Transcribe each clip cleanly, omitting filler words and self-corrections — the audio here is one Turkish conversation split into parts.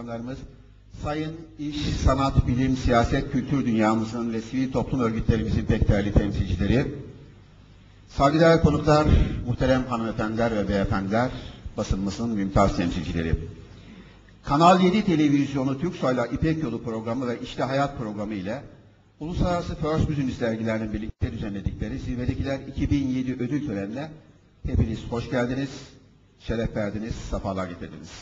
başkanlarımız, sayın iş, sanat, bilim, siyaset, kültür dünyamızın ve sivil toplum örgütlerimizin pek değerli temsilcileri, saygıdeğer konuklar, muhterem hanımefendiler ve beyefendiler, basınımızın mümtaz temsilcileri. Kanal 7 Televizyonu Türksoy'la İpek Yolu programı ve İşte Hayat programı ile Uluslararası First Business dergilerinin birlikte düzenledikleri Zirvedekiler 2007 ödül törenine hepiniz hoş geldiniz, şeref verdiniz, sefalar getirdiniz.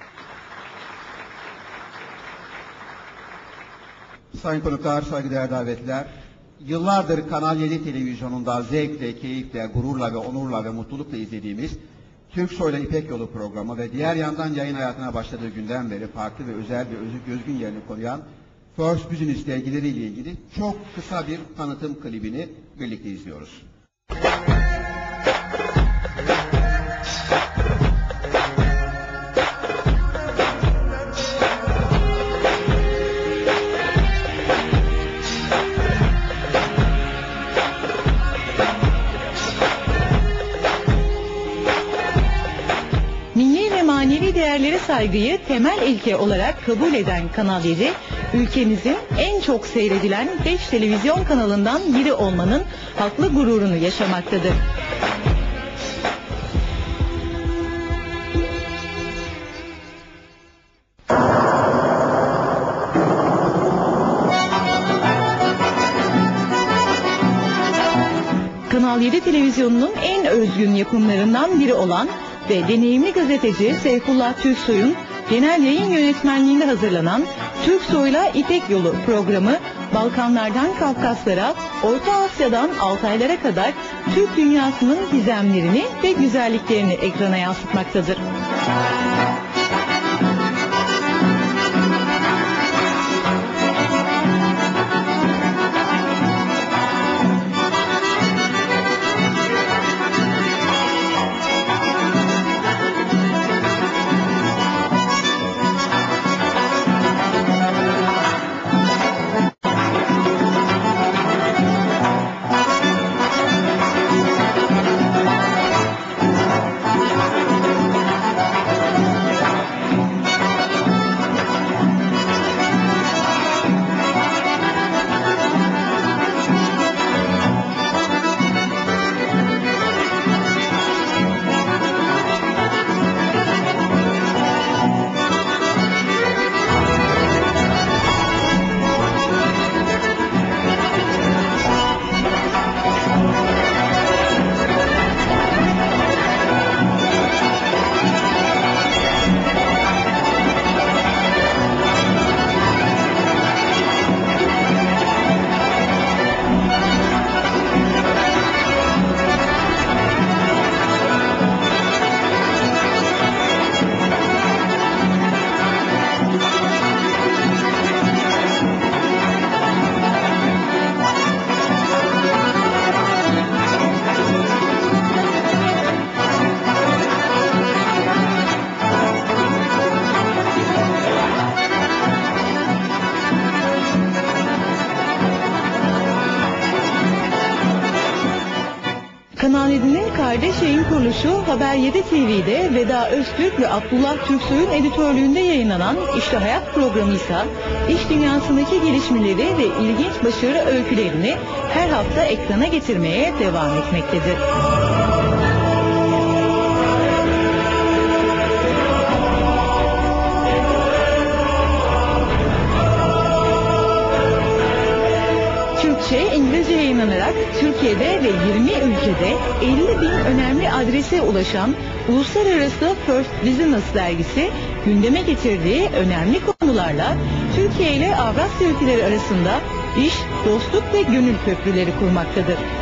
Sayın konuklar, saygıdeğer davetliler, yıllardır Kanal 7 Televizyonu'nda zevkle, keyifle, gururla ve onurla ve mutlulukla izlediğimiz Türksoy'la İpek Yolu programı ve diğer yandan yayın hayatına başladığı günden beri farklı ve özel ve özgün yerini koruyan First Business dergileriyle ilgili çok kısa bir tanıtım klibini birlikte izliyoruz. Manevi değerlere saygıyı temel ilke olarak kabul eden Kanal 7, ülkemizin en çok seyredilen 5 televizyon kanalından biri olmanın haklı gururunu yaşamaktadır. Kanal 7 televizyonunun en özgün yapımlarından biri olan ve deneyimli gazeteci Seyfullah Türksoy'un genel yayın yönetmenliğinde hazırlanan Türksoy'la İpek Yolu programı, Balkanlardan Kafkaslara, Orta Asya'dan Altaylara kadar Türk dünyasının gizemlerini ve güzelliklerini ekrana yansıtmaktadır. Kanal 7'nin kardeş yayın kuruluşu Haber 7 TV'de Veda Öztürk ve Abdullah Türksoy'un editörlüğünde yayınlanan İşte Hayat programı ise iş dünyasındaki gelişmeleri ve ilginç başarı öykülerini her hafta ekrana getirmeye devam etmektedir. İngilizce yayınlanarak Türkiye'de ve 20 ülkede 50.000 önemli adrese ulaşan Uluslararası First Business dergisi gündeme getirdiği önemli konularla Türkiye ile Avrasya ülkeleri arasında iş, dostluk ve gönül köprüleri kurmaktadır.